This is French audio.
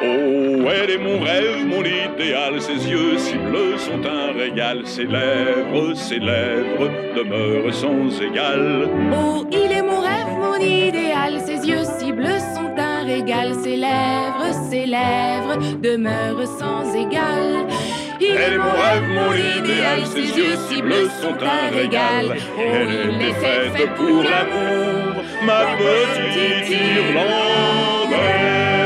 Oh, elle est mon rêve, mon idéal, ses yeux si bleus sont un régal, ses lèvres demeurent sans égal. Oh, il est mon rêve, mon idéal, ses yeux si bleus sont un régal, ses lèvres demeurent sans égal. Elle est mon rêve, mon idéal, ses yeux si bleus sont un régal. Elle est faite pour l'amour, ma petite Irlandaise.